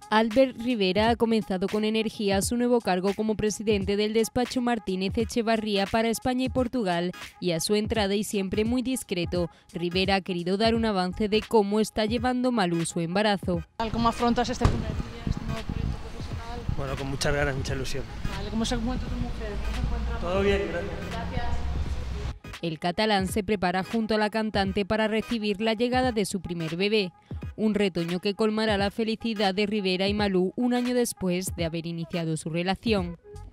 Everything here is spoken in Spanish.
Albert Rivera ha comenzado con energía su nuevo cargo como presidente del despacho Martínez Echevarría para España y Portugal, y a su entrada, y siempre muy discreto, Rivera ha querido dar un avance de cómo está llevando Malú su embarazo. ¿Cómo afrontas este primer día, este nuevo proyecto profesional? Bueno, con muchas ganas, mucha ilusión. Vale, ¿cómo se encuentra tu mujer? ¿Cómo se encuentra? Todo bien, gracias. Gracias. El catalán se prepara junto a la cantante para recibir la llegada de su primer bebé, un retoño que colmará la felicidad de Rivera y Malú un año después de haber iniciado su relación.